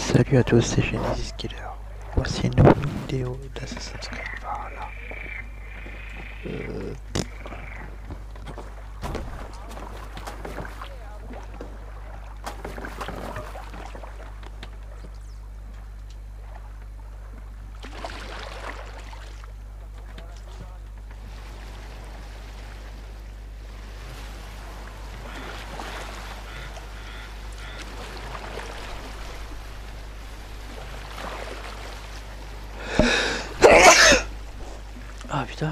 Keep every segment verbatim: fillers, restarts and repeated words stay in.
Salut à tous, c'est Genesis Killer. Voici une nouvelle vidéo d'Assassin's Creed Valhalla. Euh... Ah putain.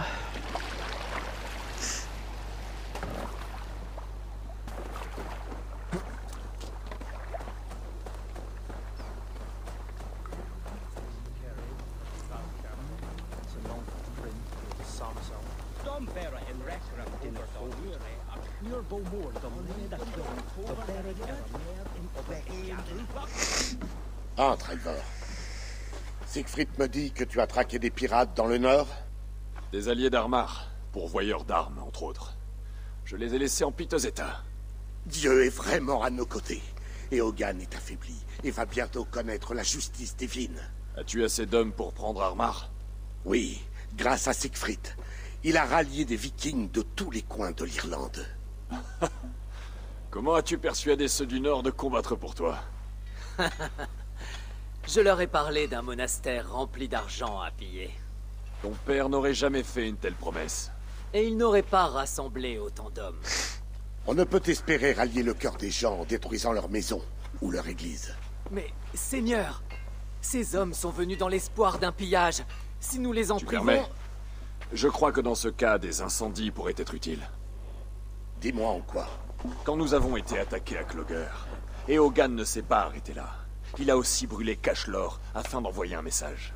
Entre, Eivor. Siegfried me dit que tu as traqué des pirates dans le nord. Des alliés d'Armar, pourvoyeurs d'armes, entre autres. Je les ai laissés en piteux état. Dieu est vraiment à nos côtés. Et Hogan est affaibli et va bientôt connaître la justice divine. As-tu assez d'hommes pour prendre Armar? Oui, grâce à Siegfried. Il a rallié des vikings de tous les coins de l'Irlande. Comment as-tu persuadé ceux du Nord de combattre pour toi? Je leur ai parlé d'un monastère rempli d'argent à piller. Ton père n'aurait jamais fait une telle promesse. Et ils n'auraient pas rassemblé autant d'hommes. On ne peut espérer rallier le cœur des gens en détruisant leur maison ou leur église. Mais, Seigneur, ces hommes sont venus dans l'espoir d'un pillage. Si nous les en Tu privons... permets? Je crois que dans ce cas, des incendies pourraient être utiles. Dis-moi en quoi. Quand nous avons été attaqués à Clogger, et Hogan ne s'est pas arrêté là, il a aussi brûlé Cashlor afin d'envoyer un message.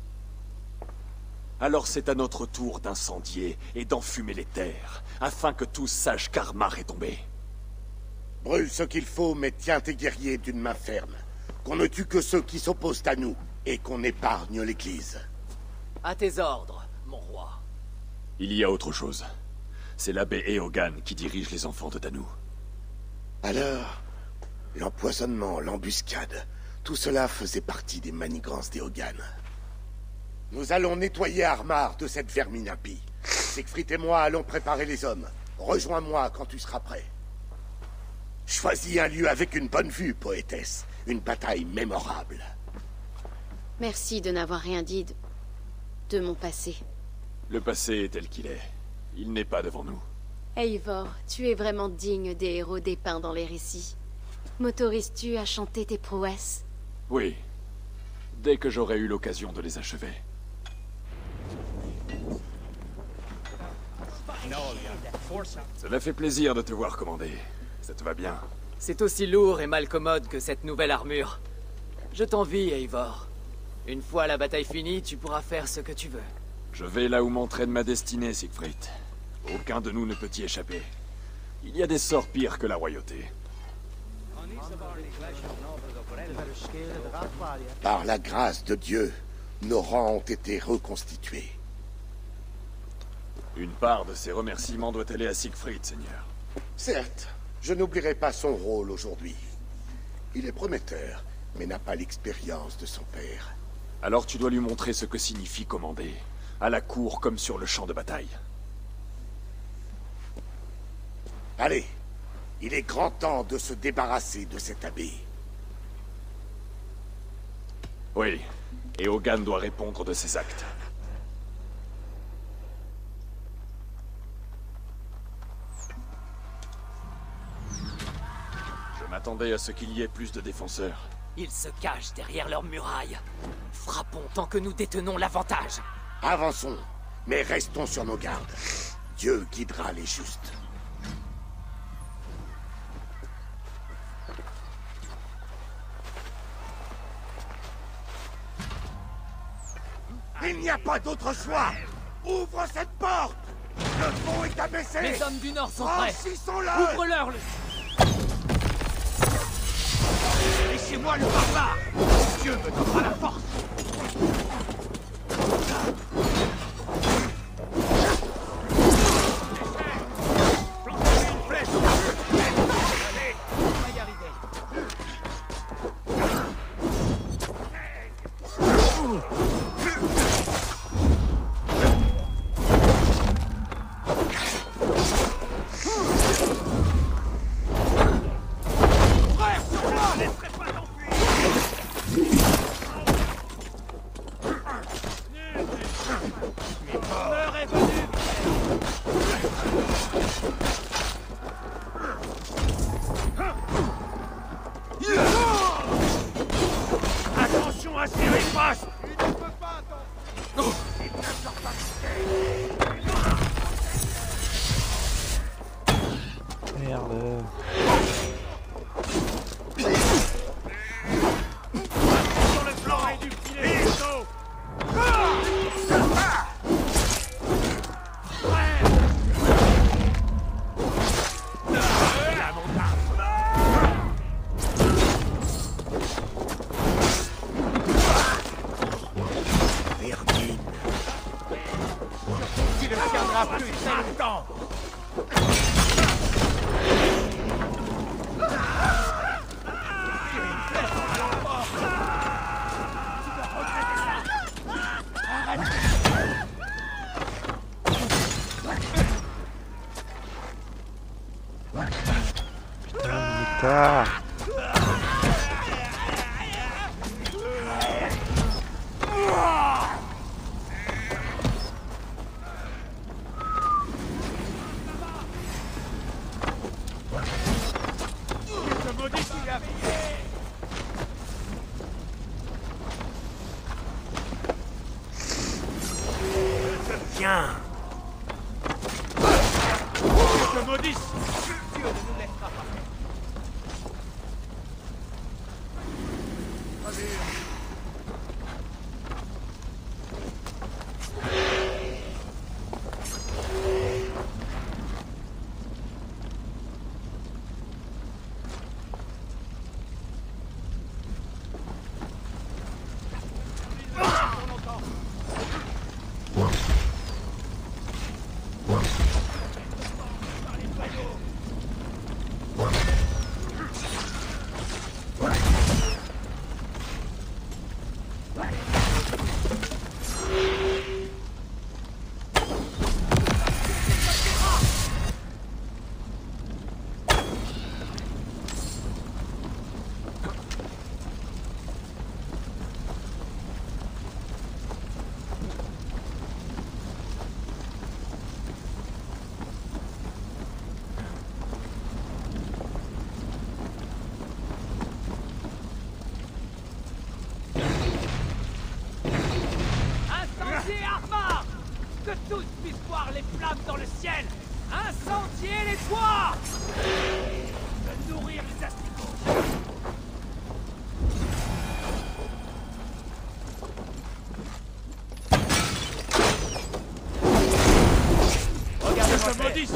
Alors c'est à notre tour d'incendier et d'enfumer les terres, afin que tous sachent qu'Armar est tombé. Brûle ce qu'il faut, mais tiens tes guerriers d'une main ferme. Qu'on ne tue que ceux qui s'opposent à nous, et qu'on épargne l'église. À tes ordres, mon roi. Il y a autre chose. C'est l'abbé Eogan qui dirige les enfants de Danu. Alors, l'empoisonnement, l'embuscade, tout cela faisait partie des manigances d'Eogan. Nous allons nettoyer Armar de cette vermine impie. Siegfried et moi allons préparer les hommes. Rejoins-moi quand tu seras prêt. Choisis un lieu avec une bonne vue, poétesse. Une bataille mémorable. Merci de n'avoir rien dit de... de mon passé. Le passé est tel qu'il est. Il n'est pas devant nous. Eivor, tu es vraiment digne des héros dépeints dans les récits. M'autorises-tu à chanter tes prouesses? Oui. Dès que j'aurai eu l'occasion de les achever. Cela fait plaisir de te voir commander. Ça te va bien. C'est aussi lourd et malcommode que cette nouvelle armure. Je t'envie, Eivor. Une fois la bataille finie, tu pourras faire ce que tu veux. Je vais là où m'entraîne ma destinée, Siegfried. Aucun de nous ne peut y échapper. Il y a des sorts pires que la royauté. Par la grâce de Dieu, nos rangs ont été reconstitués. Une part de ces remerciements doit aller à Siegfried, Seigneur. Certes, je n'oublierai pas son rôle aujourd'hui. Il est prometteur, mais n'a pas l'expérience de son père. Alors tu dois lui montrer ce que signifie commander, à la cour comme sur le champ de bataille. Allez, il est grand temps de se débarrasser de cet abbé. Oui, et Hogan doit répondre de ses actes. Je m'attendais à ce qu'il y ait plus de défenseurs. Ils se cachent derrière leurs murailles. Frappons tant que nous détenons l'avantage. Avançons, mais restons sur nos gardes. Dieu guidera les justes. Il n'y a pas d'autre choix. Ouvre cette porte. Le pont est abaissé. Les hommes du Nord sont prêts. Franchissons-le. Ouvre-leur le... Laissez-moi le barbare. Dieu me donnera la force. Plantez une flèche. Allez, on va y arriver. Attention à ces ripostes. Merde. Sur le flanc et du filet d'eau. La montagne. Vermine. Tu ne tiendras plus très longtemps. Putain, Nita. Je maudis s'il y a Viens. Je te maudisse. Dieu ne nous laissera pas. Incendiez Armar! Que tous puissent voir les flammes dans le ciel! Incendiez les toits! De nourrir les asticots! Regardez-moi ce maudit!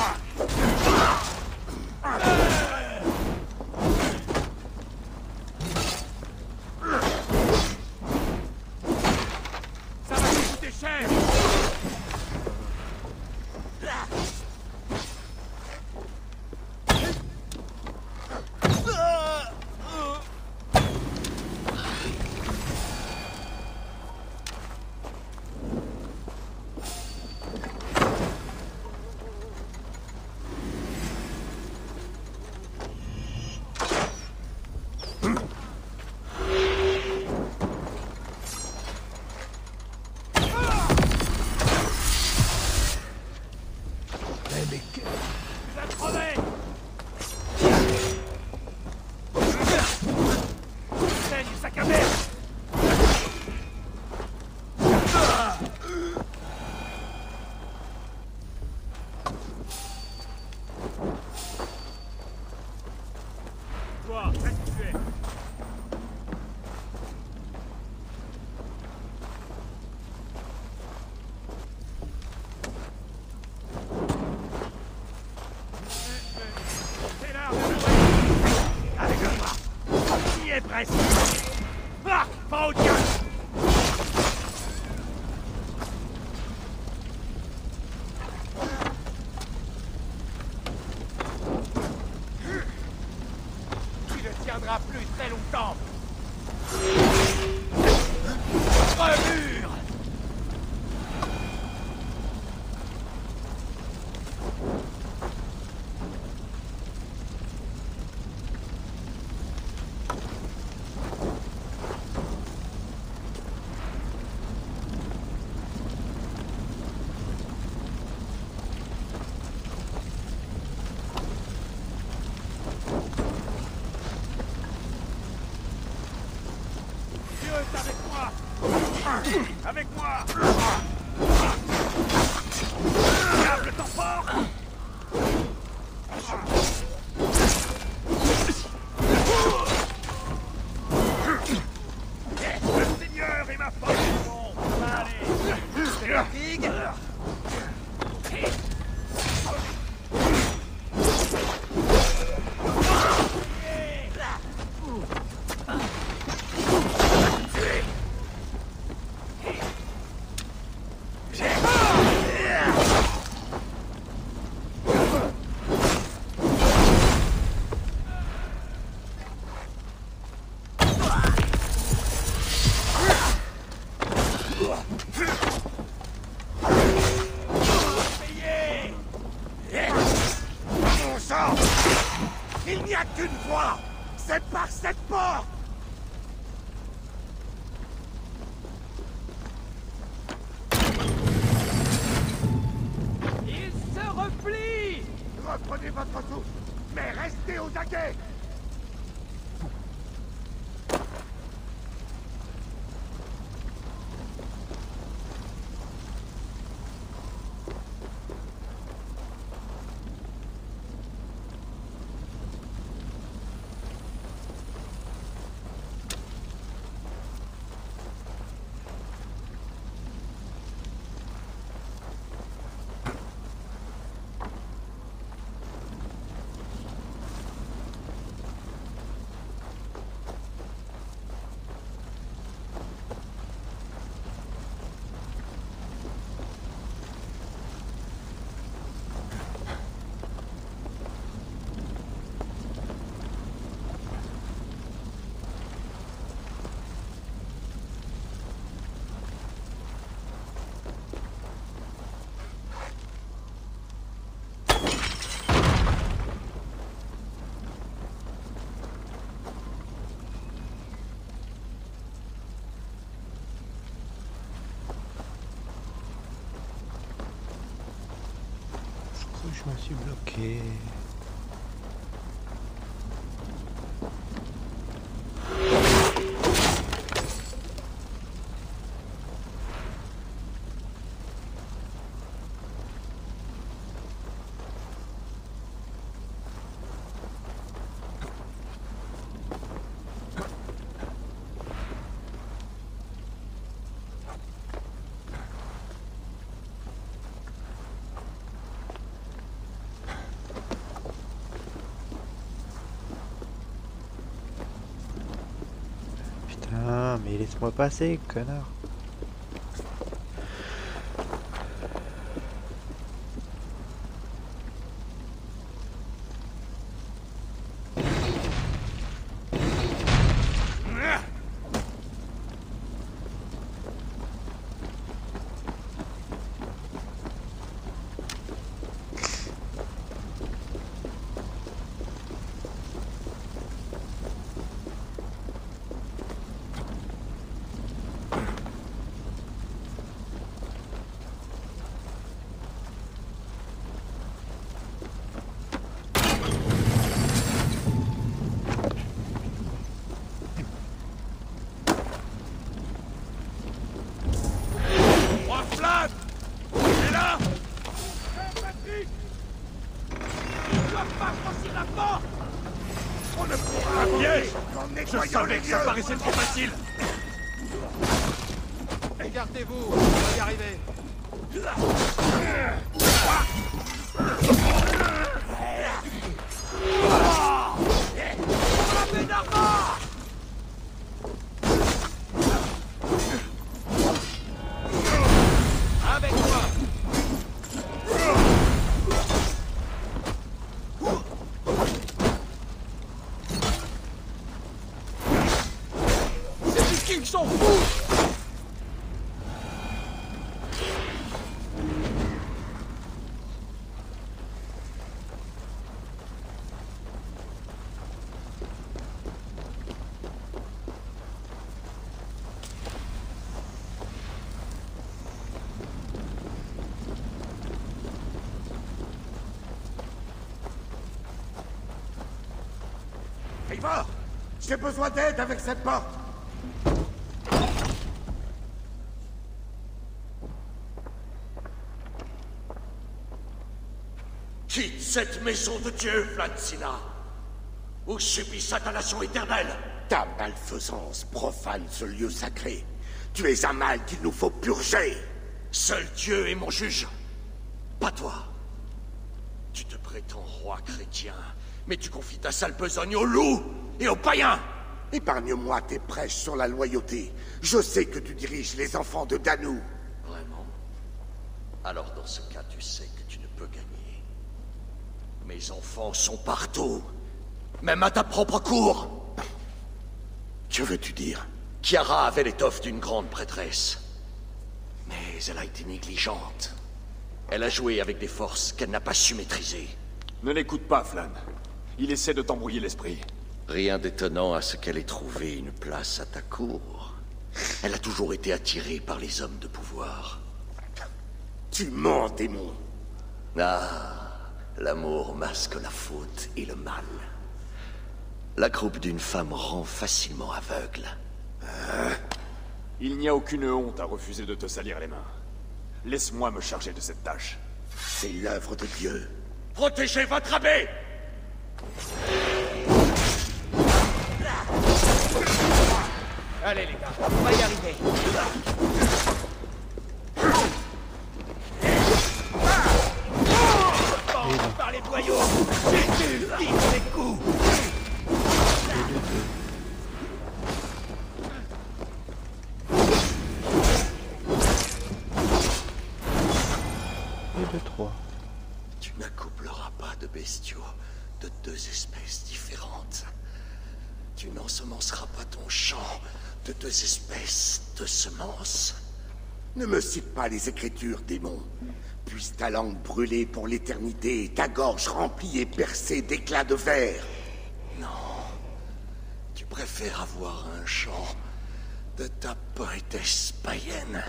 Ça va te coûter cher! Presque. Ah, pas au diable. Tu ne tiendras plus très longtemps. mur! Avec moi! Avec moi! Diable t'emporte! Le Seigneur est ma force! Allez! C'est la figue! Il n'y a qu'une voie! C'est par cette porte! Il se replie! Reprenez votre souffle, mais restez aux aguets! Je me suis bloqué. Ah, mais laisse-moi passer, connard. Je savais que ça paraissait trop facile. Écartez-vous, on va y arriver. Avec moi. C'est du king s'en fout. Eivor! J'ai besoin d'aide avec cette porte! Quitte cette maison de Dieu, Flancina, ou subis sa damnation éternelle. Ta malfaisance profane ce lieu sacré. Tu es un mal qu'il nous faut purger. Seul Dieu est mon juge, pas toi. Tu te prétends roi chrétien, mais tu confies ta sale besogne aux loups et aux païens. Épargne-moi tes prêches sur la loyauté. Je sais que tu diriges les enfants de Danou. Vraiment? Alors dans ce cas, tu sais que tu ne peux gagner. Mes enfants sont partout, même à ta propre cour. Que veux-tu dire? Chiara avait l'étoffe d'une grande prêtresse. Mais elle a été négligente. Elle a joué avec des forces qu'elle n'a pas su maîtriser. Ne l'écoute pas, Flan. Il essaie de t'embrouiller l'esprit. Rien d'étonnant à ce qu'elle ait trouvé une place à ta cour. Elle a toujours été attirée par les hommes de pouvoir. Tu mens, démon. Ah, l'amour masque la faute et le mal. La croupe d'une femme rend facilement aveugle. Hein? Il n'y a aucune honte à refuser de te salir les mains. Laisse-moi me charger de cette tâche. C'est l'œuvre de Dieu. Protégez votre abbé! Allez les gars, on va y arriver. Oh, par les boyaux! Jésus, tire les coups! Et de trois. Tu n'accoupleras pas de bestiaux de deux espèces différentes. Tu n'ensemenceras pas ton champ de deux espèces de semences. Ne me cite pas les Écritures, démon. Puisse ta langue brûler pour l'éternité et ta gorge remplie et percée d'éclats de verre. Non. Tu préfères avoir un chant de ta poétesse païenne.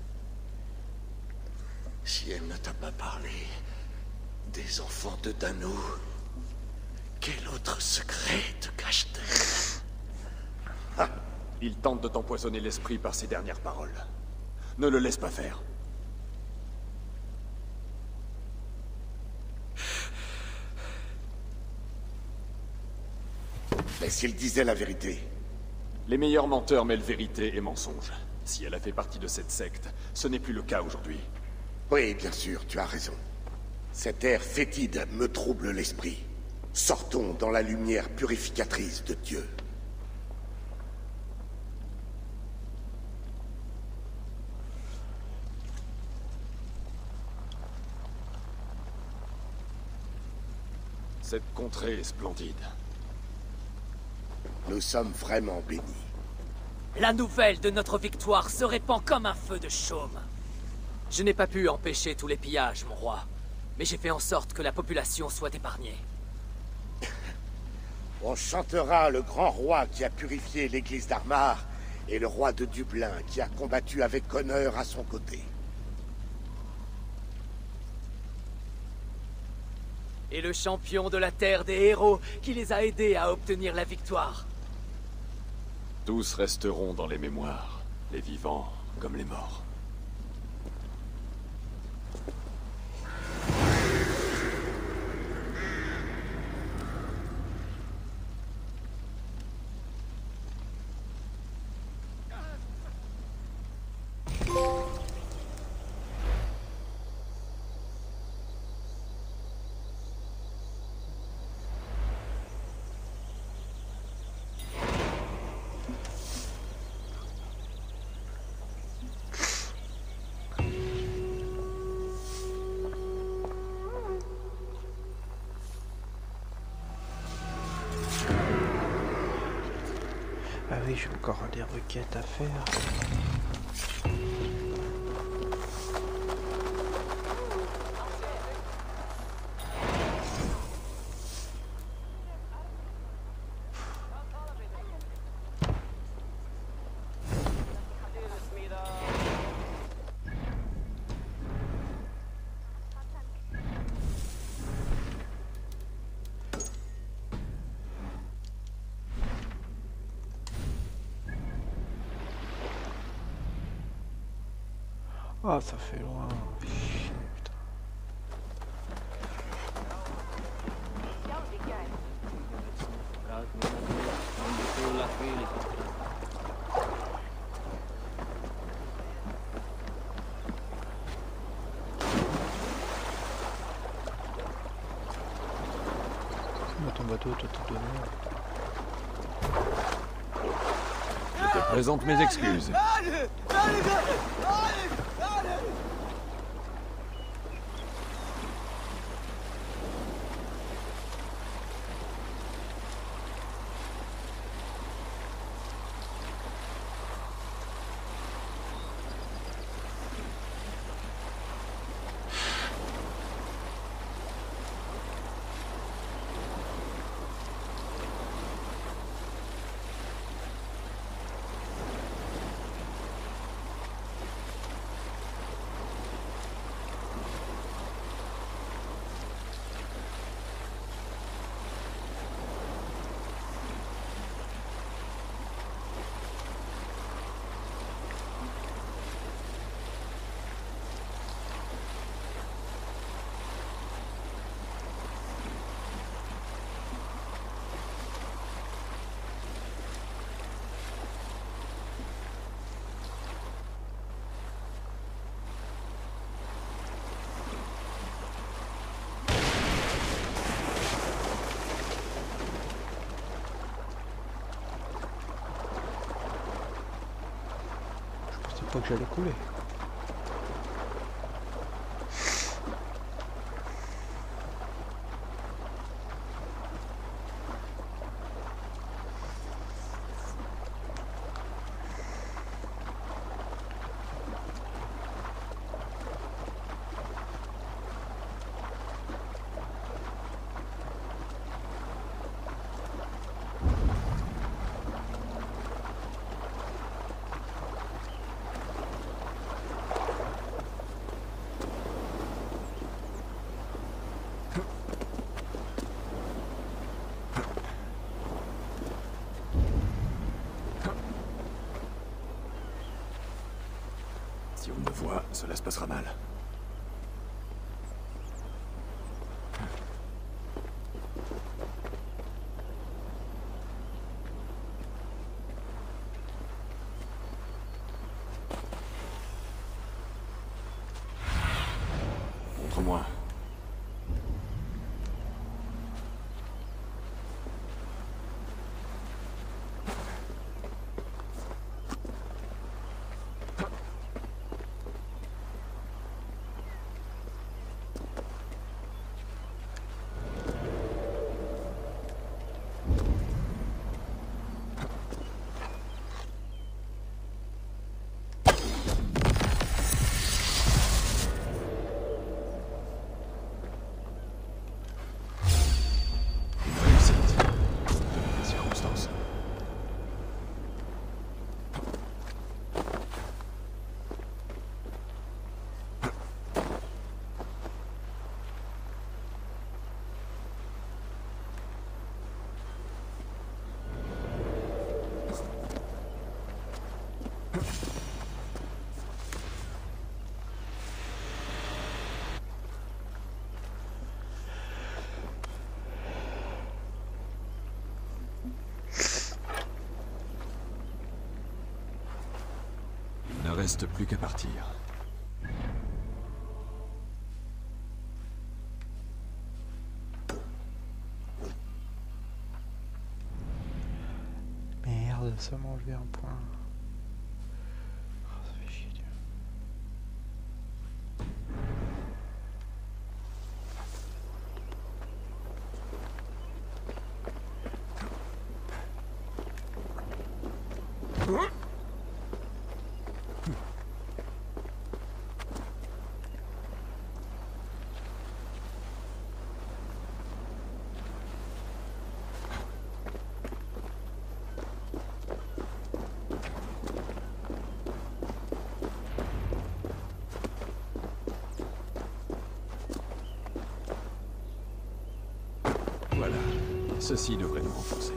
Si elle ne t'a pas parlé des enfants de Danou, quel autre secret te cache-t-elle? Il tente de t'empoisonner l'esprit par ses dernières paroles. Ne le laisse pas faire. Mais s'il disait la vérité? Les meilleurs menteurs mêlent vérité et mensonge. Si elle a fait partie de cette secte, ce n'est plus le cas aujourd'hui. Oui, bien sûr, tu as raison. Cet air fétide me trouble l'esprit. Sortons dans la lumière purificatrice de Dieu. Cette contrée est splendide. Nous sommes vraiment bénis. La nouvelle de notre victoire se répand comme un feu de chaume. Je n'ai pas pu empêcher tous les pillages, mon roi. Mais j'ai fait en sorte que la population soit épargnée. On chantera le grand roi qui a purifié l'église d'Armar et le roi de Dublin qui a combattu avec honneur à son côté. Et le champion de la terre des héros qui les a aidés à obtenir la victoire. Tous resteront dans les mémoires, les vivants comme les morts. Ah oui, j'ai encore des requêtes à faire. Ah, ça fait loin. Chier, putain. Bah, ton bateau, toi t'es donné. Je te présente mes excuses. Que j'allais couler. Si on me voit, cela se passera mal. Montre-moi. Il ne reste plus qu'à partir. Merde, ça m'a enlevé un point. Oh, ça fait chier. Voilà, ceci devrait nous renforcer.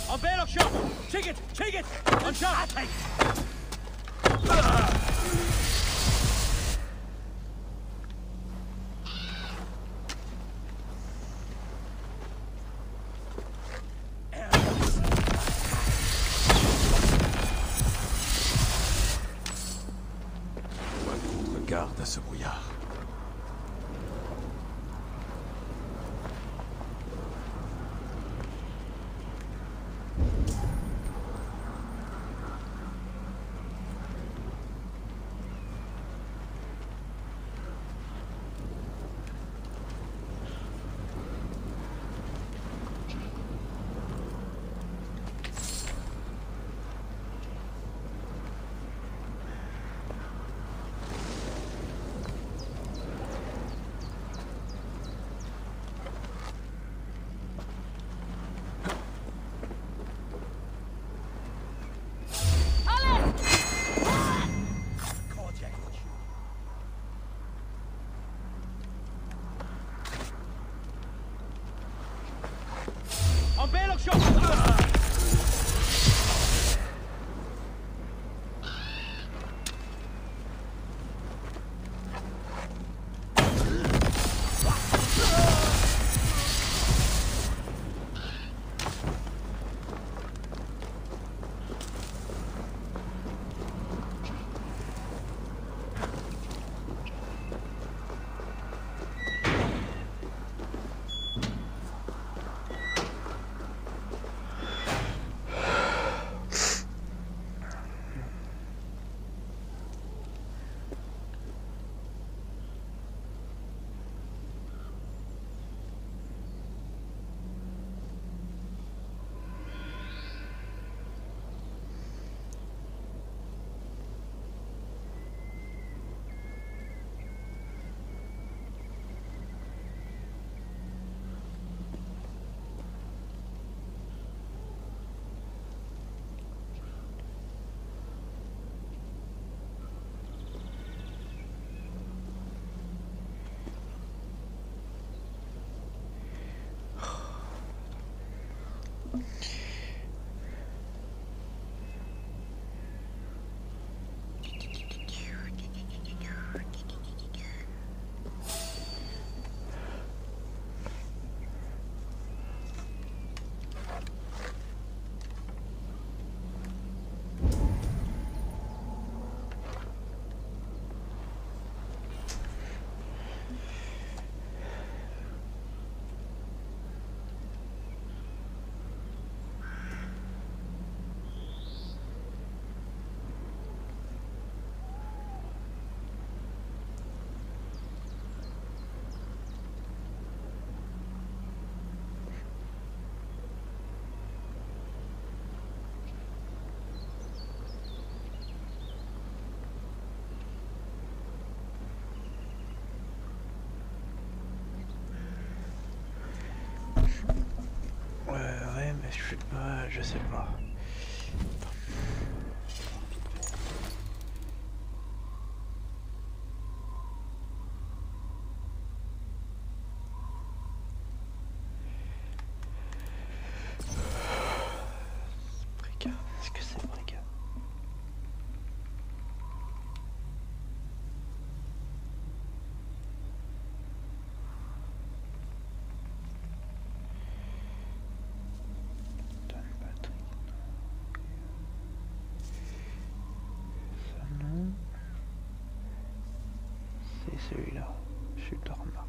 On bélokshop! Ticket! Ticket! On shot! Garde à ce brouillard. On bélokshop! Je sais pas, je sais pas. Brigand, est-ce que c'est Brigand? Celui-là, je suis le remarque.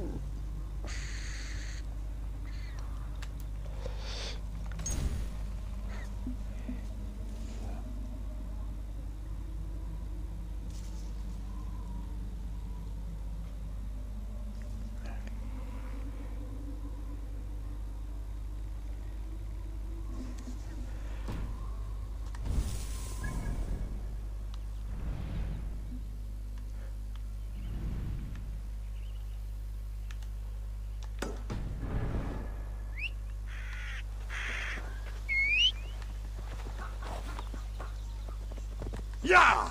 Ya!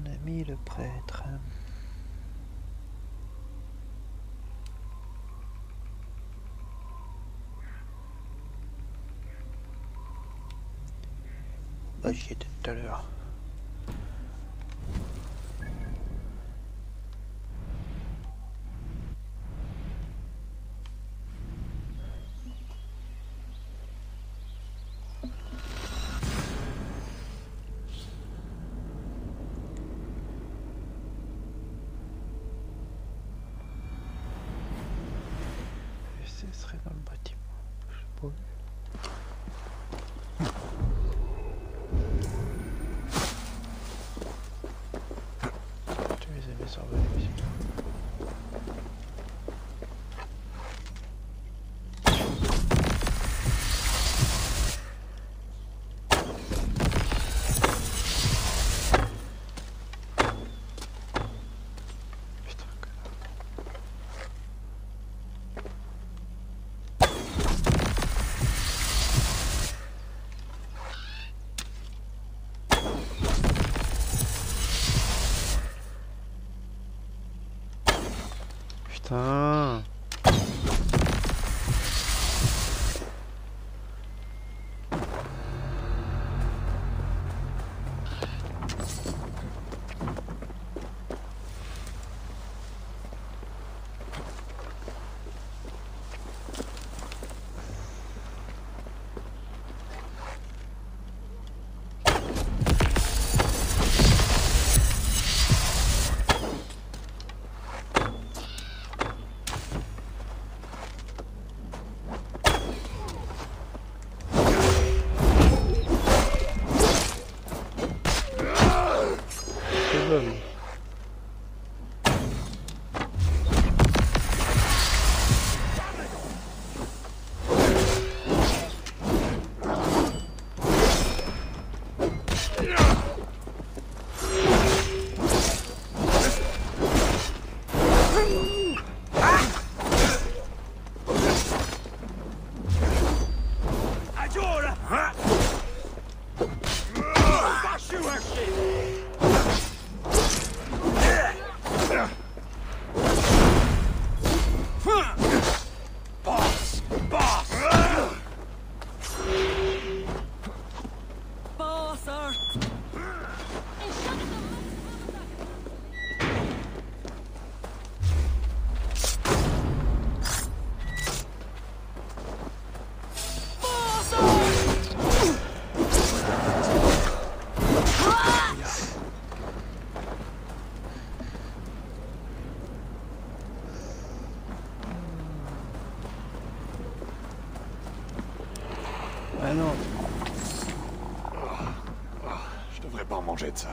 ami le prêtre. Bah, j'y étais tout à l'heure. Ce serait dans le bâtiment. Je sais pas. Tu les avais survolés aussi. Putain, connard. Putain. C'est bon. Ah non. Je devrais pas en manger de ça.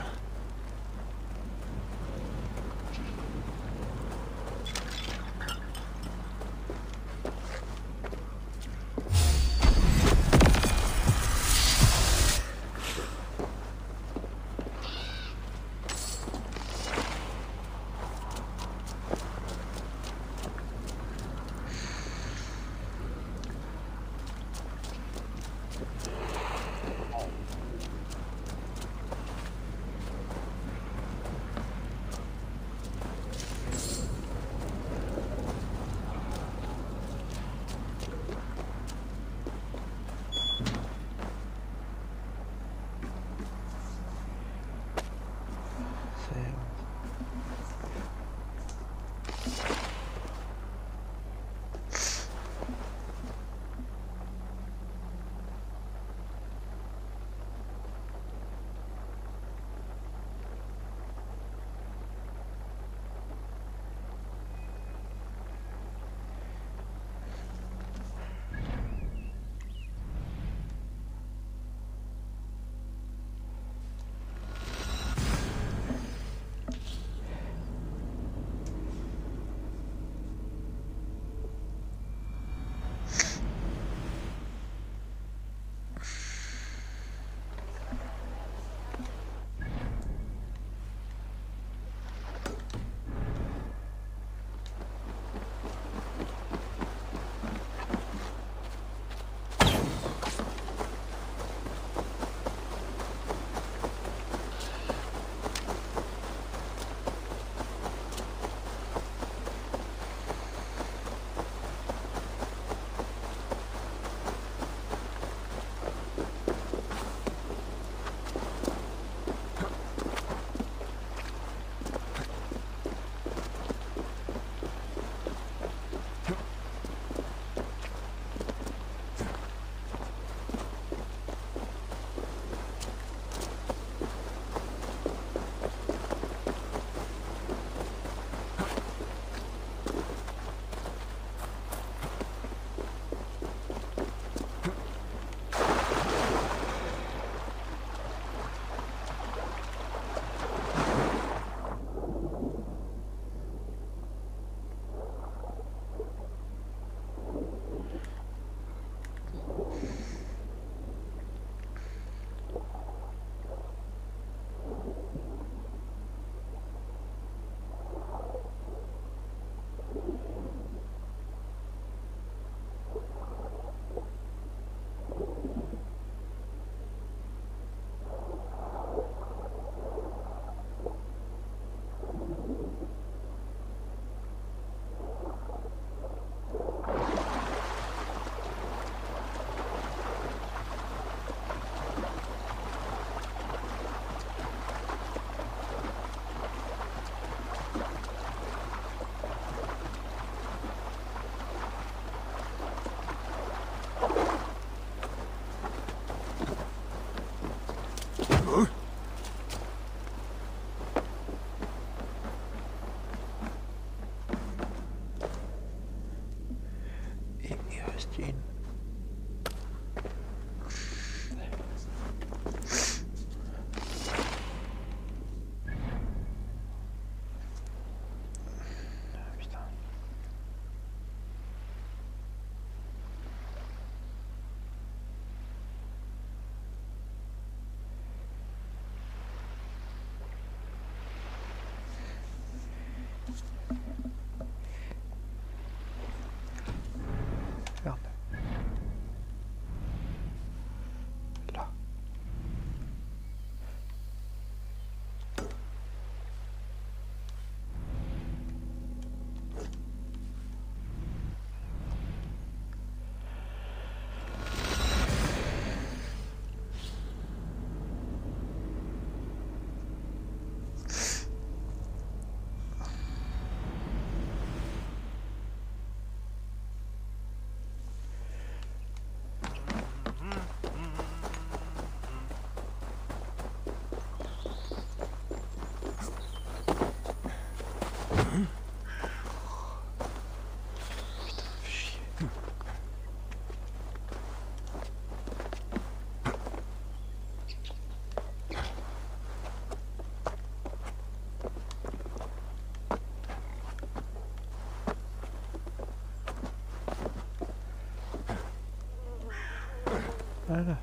Voilà.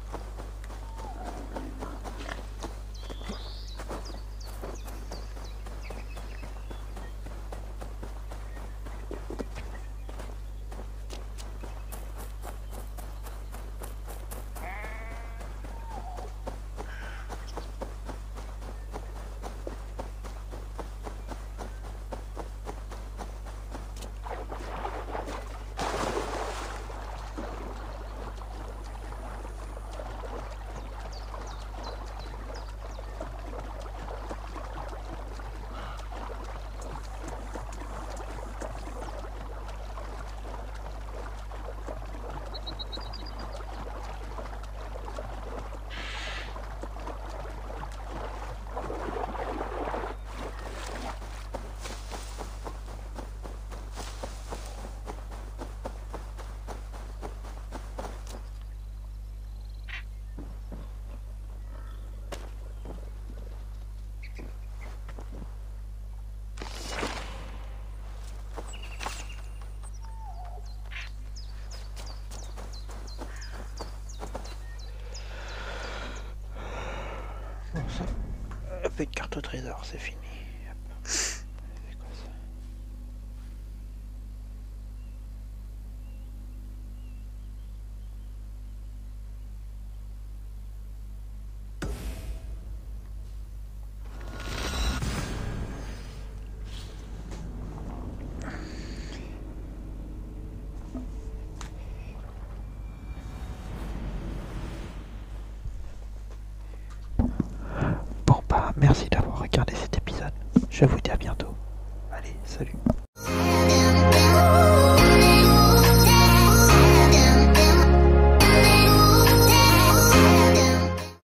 Bon, ça. Avec carte au trésor, c'est fini. Hop. C'est quoi ça? Bon bah merci d'avoir regardé cet épisode. Je vous dis à bientôt. Allez, salut.